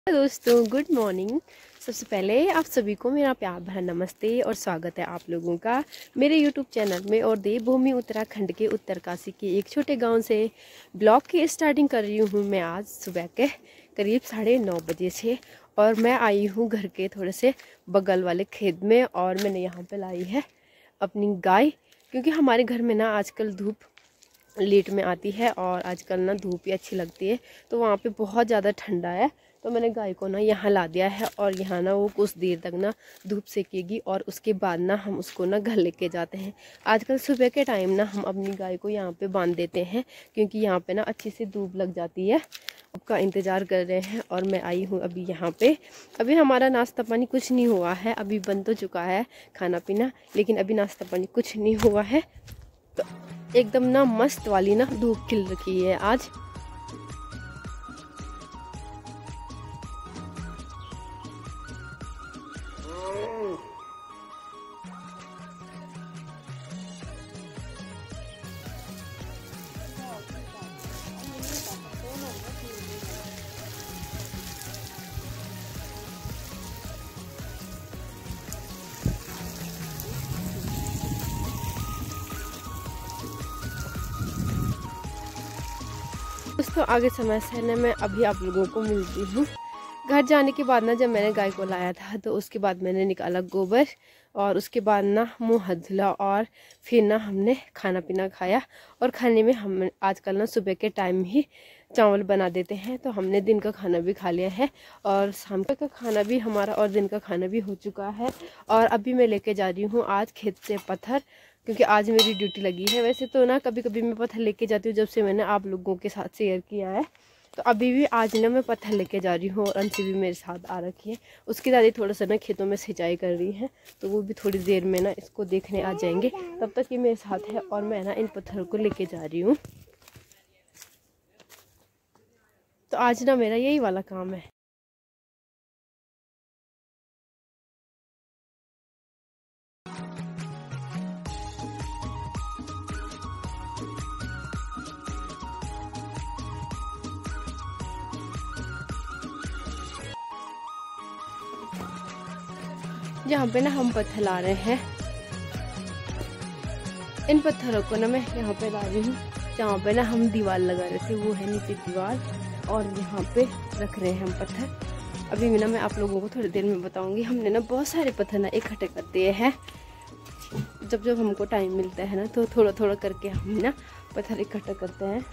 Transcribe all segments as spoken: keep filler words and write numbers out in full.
दोस्तों good morning. सबसे पहले आप सभी को मेरा प्यार भरा नमस्ते और स्वागत है आप लोगों का मेरे यूट्यूब चैनल में। और देवभूमि उत्तराखंड के उत्तरकाशी के एक छोटे गांव से ब्लॉग की स्टार्टिंग कर रही हूँ मैं आज सुबह के करीब साढ़े नौ बजे से। और मैं आई हूँ घर के थोड़े से बगल वाले खेत में और मैंने यहाँ पे लाई है अपनी गाय, क्योंकि हमारे घर में ना आजकल धूप लेट में आती है और आजकल ना धूप ही अच्छी लगती है, तो वहाँ पे बहुत ज़्यादा ठंडा है। तो मैंने गाय को ना यहाँ ला दिया है और यहाँ ना वो कुछ देर तक ना धूप सेकेगी और उसके बाद ना हम उसको ना घर लेके जाते हैं। आजकल सुबह के टाइम ना हम अपनी गाय को यहाँ पे बांध देते हैं, क्योंकि यहाँ पे ना अच्छी सी धूप लग जाती है। उसका इंतज़ार कर रहे हैं और मैं आई हूँ अभी यहाँ पे। अभी हमारा नाश्ता पानी कुछ नहीं हुआ है, अभी बन तो चुका है खाना पीना, लेकिन अभी नाश्ता पानी कुछ नहीं हुआ है। तो एकदम ना मस्त वाली ना धूप खिल रखी है आज। दोस्तों आगे समय से ना मैं अभी आप लोगों को मिलती हूँ। घर जाने के बाद ना जब मैंने गाय को लाया था तो उसके बाद मैंने निकाला गोबर और उसके बाद ना मुँह हाथ धुला और फिर ना हमने खाना पीना खाया। और खाने में हम आजकल ना सुबह के टाइम ही चावल बना देते हैं, तो हमने दिन का खाना भी खा लिया है और शाम का खाना भी हमारा और दिन का खाना भी हो चुका है। और अभी मैं लेके जा रही हूँ आज खेत से पत्थर, क्योंकि आज मेरी ड्यूटी लगी है। वैसे तो ना कभी कभी मैं पत्थर लेके जाती हूँ, जब से मैंने आप लोगों के साथ शेयर किया है। तो अभी भी आज ना मैं पत्थर लेके जा रही हूँ और अंशी भी मेरे साथ आ रखी है। उसकी दादी थोड़ा सा ना खेतों में सिंचाई कर रही है, तो वो भी थोड़ी देर में ना इसको देखने आ जाएंगे। तब तक ये मेरे साथ है और मैं ना इन पत्थरों को लेके जा रही हूँ। तो आज ना मेरा यही वाला काम है। यहाँ पे ना हम पत्थर ला रहे हैं। इन पत्थरों को ना मैं यहाँ पे ला रही हूँ जहाँ पे ना हम दीवार लगा रहे थे, वो है नीचे दीवार, और यहाँ पे रख रहे हैं हम पत्थर। अभी मैं ना मैं आप लोगों को थोड़ी देर में बताऊंगी। हमने ना बहुत सारे पत्थर ना इकट्ठे कर दिए हैं। जब जब हमको टाइम मिलता है ना तो थोड़ा थोड़ा करके हम ना पत्थर इकट्ठा करते हैं।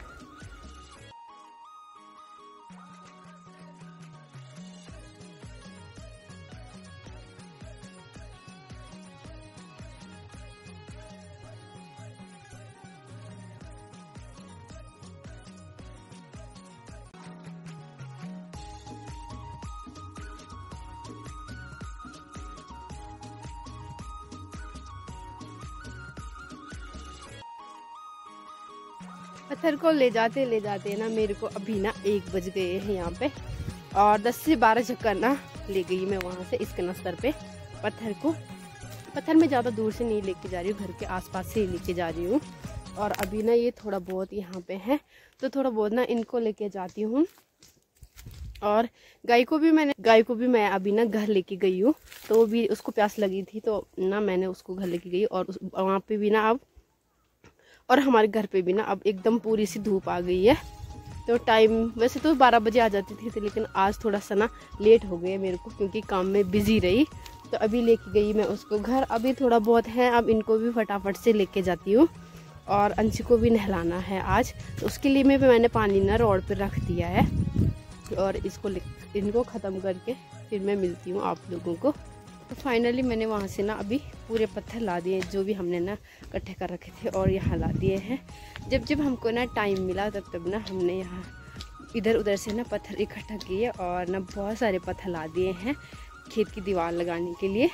पत्थर को ले जाते ले जाते ना मेरे को अभी ना एक बज गए हैं यहाँ पे, और दस से बारह चक्कर ना ले गई मैं वहाँ से इसके नस्तर पे पत्थर को। पत्थर मैं ज़्यादा दूर से नहीं लेके जा रही हूँ, घर के आसपास से ही लेके जा रही हूँ। और अभी ना ये थोड़ा बहुत यहाँ पे है, तो थोड़ा बहुत ना इनको लेके जाती हूँ। और गाय को भी मैंने गाय को भी मैं अभी ना घर लेके गई हूँ, तो वो भी उसको प्यास लगी थी तो ना मैंने उसको घर लेके गई। और वहाँ पे भी ना अब और हमारे घर पे भी ना अब एकदम पूरी सी धूप आ गई है। तो टाइम वैसे तो बारह बजे आ जाती थी, लेकिन आज थोड़ा सा ना लेट हो गया मेरे को, क्योंकि काम में बिजी रही। तो अभी लेके गई मैं उसको घर। अभी थोड़ा बहुत है, अब इनको भी फटाफट से लेके जाती हूँ। और अंशी को भी नहलाना है आज, तो उसके लिए मैं मैंने पानी ना रोड पर रख दिया है। और इसको इनको ख़त्म करके फिर मैं मिलती हूँ आप लोगों को। तो फाइनली मैंने वहाँ से ना अभी पूरे पत्थर ला दिए जो भी हमने ना इकट्ठे कर रखे थे, और यहाँ ला दिए हैं। जब जब हमको ना टाइम मिला तब तब ना हमने यहाँ इधर उधर से ना पत्थर इकट्ठा किए और ना बहुत सारे पत्थर ला दिए हैं खेत की दीवार लगाने के लिए।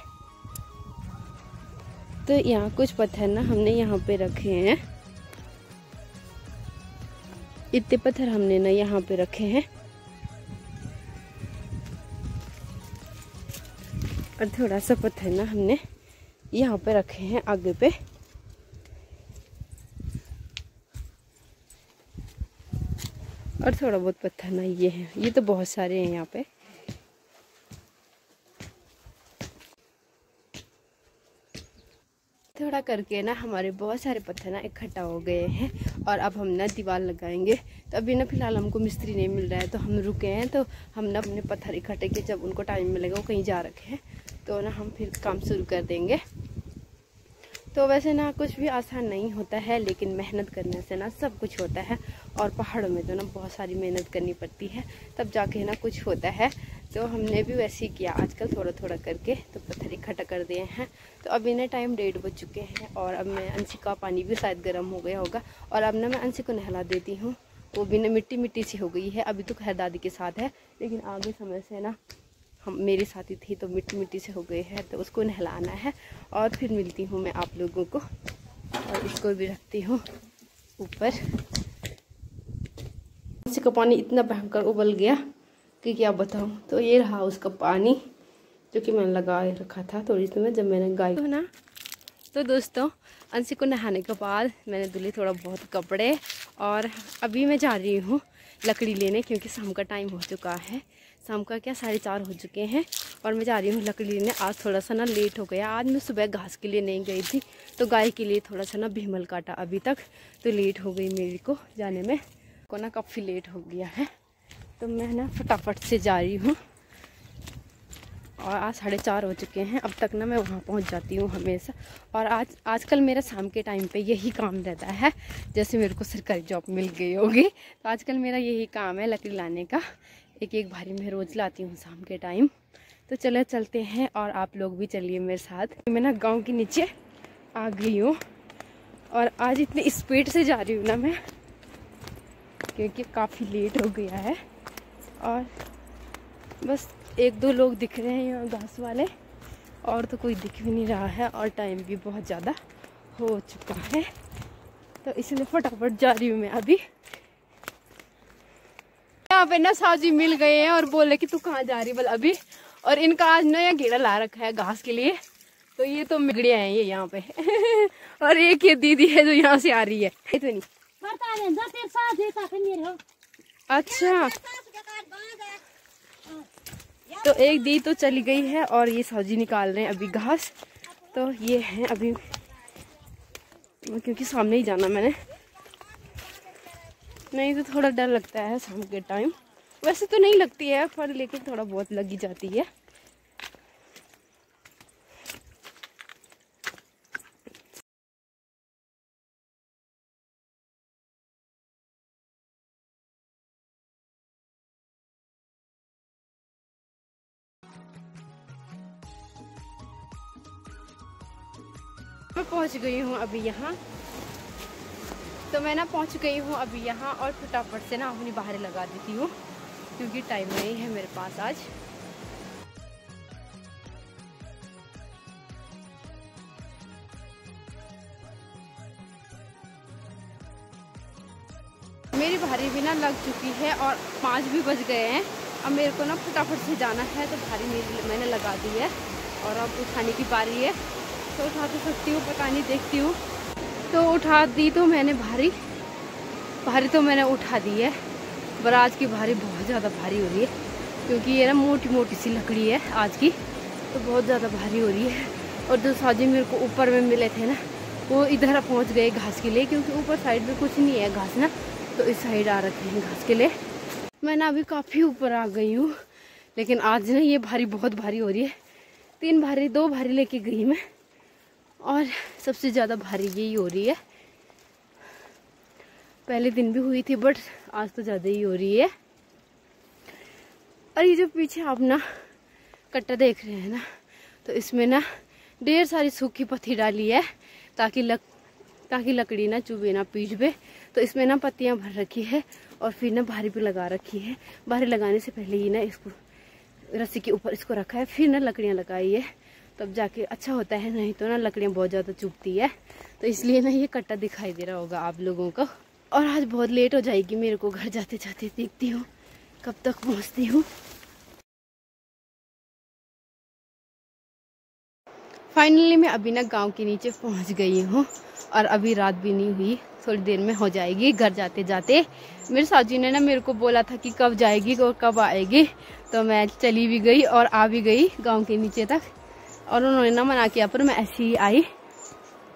तो यहाँ कुछ पत्थर ना हमने यहाँ पे रखे हैं, इतने पत्थर हमने ना यहाँ पे रखे हैं। और थोड़ा सा पत्थर ना हमने यहाँ पे रखे हैं आगे पे। और थोड़ा बहुत पत्थर ना ये है, ये तो बहुत सारे हैं यहाँ पे। थोड़ा करके ना हमारे बहुत सारे पत्थर ना इकट्ठा हो गए हैं और अब हम ना दीवार लगाएंगे। तो अभी ना फिलहाल हमको मिस्त्री नहीं मिल रहा है तो हम रुके हैं। तो हम ना अपने पत्थर इकट्ठे किए, जब उनको टाइम मिलेगा वो कहीं जा रखे हैं तो ना हम फिर काम शुरू कर देंगे। तो वैसे ना कुछ भी आसान नहीं होता है, लेकिन मेहनत करने से ना सब कुछ होता है। और पहाड़ों में तो ना बहुत सारी मेहनत करनी पड़ती है, तब जाके ना कुछ होता है। तो हमने भी वैसे ही किया आजकल, थोड़ा थोड़ा करके तो पत्थर इकट्ठा कर दिए हैं। तो अभी ना टाइम डेढ़ बज चुके हैं और अब मैं अंशी का पानी भी शायद गर्म हो गया होगा। और अब ना मैं अंशी को नहला देती हूँ, वो भी ना मिट्टी मिट्टी सी हो गई है। अभी तो खैर दादी के साथ है, लेकिन आगे समय से ना हम मेरे साथी थी तो मिट्टी मिट्टी से हो गए हैं, तो उसको नहलाना है। और फिर मिलती हूँ मैं आप लोगों को। और इसको भी रखती हूँ ऊपर। अंशी का पानी इतना भयंकर उबल गया कि क्या बताऊँ। तो ये रहा उसका पानी जो कि मैंने लगा रखा था थोड़ी सी में जब मैंने गाय तो ना। तो दोस्तों अंशी को नहाने के बाद मैंने धुले थोड़ा बहुत कपड़े, और अभी मैं जा रही हूँ लकड़ी लेने, क्योंकि शाम का टाइम हो चुका है। शाम का क्या साढ़े चार हो चुके हैं और मैं जा रही हूँ लकड़ी लेने। आज थोड़ा सा ना लेट हो गया। आज मैं सुबह घास के लिए नहीं गई थी, तो गाय के लिए थोड़ा सा ना भीमल काटा अभी तक, तो लेट हो गई मेरे को जाने में। को ना काफ़ी लेट हो गया है, तो मैं ना फटाफट से जा रही हूँ। और आज साढ़े चार हो चुके हैं, अब तक ना मैं वहाँ पहुँच जाती हूँ हमेशा। और आज आजकल मेरा शाम के टाइम पे यही काम रहता है, जैसे मेरे को सरकारी जॉब मिल गई होगी। तो आजकल मेरा यही काम है लकड़ी लाने का। एक एक भारी मैं रोज़ लाती हूँ शाम के टाइम। तो चले चलते हैं और आप लोग भी चलिए मेरे साथ। मैं ना गाँव के नीचे आ गई हूँ और आज इतनी स्पीड से जा रही हूँ ना मैं, क्योंकि काफ़ी लेट हो गया है। और बस एक दो लोग दिख रहे हैं यहाँ घास वाले, और तो कोई दिख भी नहीं रहा है। और टाइम भी बहुत ज़्यादा हो चुका है, तो इसलिए फटाफट जा रही हूँ मैं अभी। यहाँ पे ना साजी मिल गए हैं और बोले कि तू कहाँ जा रही बोल अभी। और इनका आज नया घेरा ला रखा है घास के लिए, तो ये तो मिगड़िया हैं ये यहाँ पे। और एक ये दीदी है जो यहाँ से आ रही है। इतनी अच्छा, तो एक दी तो चली गई है और ये सब्जी निकाल रहे हैं अभी घास। तो ये है अभी, क्योंकि सामने ही जाना मैंने, नहीं तो थोड़ा डर लगता है शाम के टाइम। वैसे तो नहीं लगती है पर लेकिन थोड़ा बहुत लगी जाती है। मैं पहुंच गई हूँ अभी यहाँ। तो मैं ना पहुंच गई हूँ अभी यहाँ और फटाफट से ना अपनी बाहर लगा देती हूँ, क्योंकि टाइम नहीं है मेरे पास आज। मेरी भारी भी ना लग चुकी है और पाँच भी बज गए हैं। अब मेरे को ना फटाफट से जाना है, तो भारी मेरी मैंने लगा दी है और अब उठाने की बारी है। तो उठा तो सकती हूँ, पता नहीं, देखती हूँ। तो उठा दी तो मैंने भारी भारी तो मैंने उठा दी है, पर आज की भारी बहुत ज़्यादा भारी हो रही है, क्योंकि ये ना मोटी मोटी सी लकड़ी है आज की, तो बहुत ज़्यादा भारी हो रही है। और जो साजी मेरे को ऊपर में मिले थे ना, वो इधर पहुंच गए घास के लिए, क्योंकि ऊपर साइड में कुछ नहीं है घास ना, तो इस साइड आ रखे हैं घास के लिए। मैं ना अभी काफ़ी ऊपर आ गई हूँ, लेकिन आज ना ये भारी बहुत भारी हो रही है। तीन भारी दो भारी लेके गई मैं, और सबसे ज़्यादा भारी यही हो रही है। पहले दिन भी हुई थी, बट आज तो ज़्यादा ही हो रही है। और ये जो पीछे आप ना कट्टा देख रहे हैं ना, तो इसमें ना ढेर सारी सूखी पत्ती डाली है, ताकि लक ताकि लकड़ी ना चुभे ना पीठ पे। तो इसमें ना पत्तियां भर रखी है और फिर ना भारी पे लगा रखी है। भारी लगाने से पहले ही ना इसको रस्सी के ऊपर इसको रखा है, फिर ना लकड़ियाँ लगाई है, तब जाके अच्छा होता है। नहीं तो ना लकड़ियाँ बहुत ज़्यादा चुभती है, तो इसलिए ना ये कट्टा दिखाई दे रहा होगा आप लोगों को। और आज बहुत लेट हो जाएगी मेरे को घर जाते जाते, देखती हूँ कब तक पहुँचती हूँ। फाइनली मैं अभी ना गांव के नीचे पहुँच गई हूँ, और अभी रात भी नहीं हुई, थोड़ी देर में हो जाएगी घर जाते जाते। मेरे साजी ने ना मेरे को बोला था कि कब जाएगी और कब आएगी, तो मैं चली भी गई और आ भी गई गांव के नीचे तक। और उन्होंने ना मना किया, पर मैं ऐसी ही आई।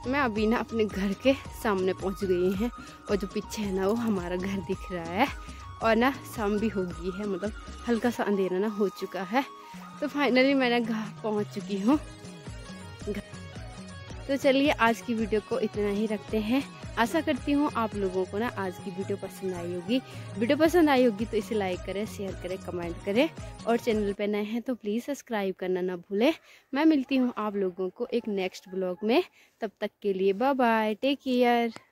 मैं अभी ना अपने घर के सामने पहुंच गई हैं और जो पीछे है ना वो हमारा घर दिख रहा है और ना शाम भी हो गई है, मतलब हल्का सा अंधेरा ना हो चुका है। तो फाइनली मैं घर पहुंच चुकी हूँ। तो चलिए आज की वीडियो को इतना ही रखते हैं। आशा करती हूँ आप लोगों को ना आज की वीडियो पसंद आई होगी। वीडियो पसंद आई होगी तो इसे लाइक करें, शेयर करें, कमेंट करें और चैनल पे नए हैं तो प्लीज़ सब्सक्राइब करना ना भूलें। मैं मिलती हूँ आप लोगों को एक नेक्स्ट ब्लॉग में। तब तक के लिए बाय बाय, टेक केयर।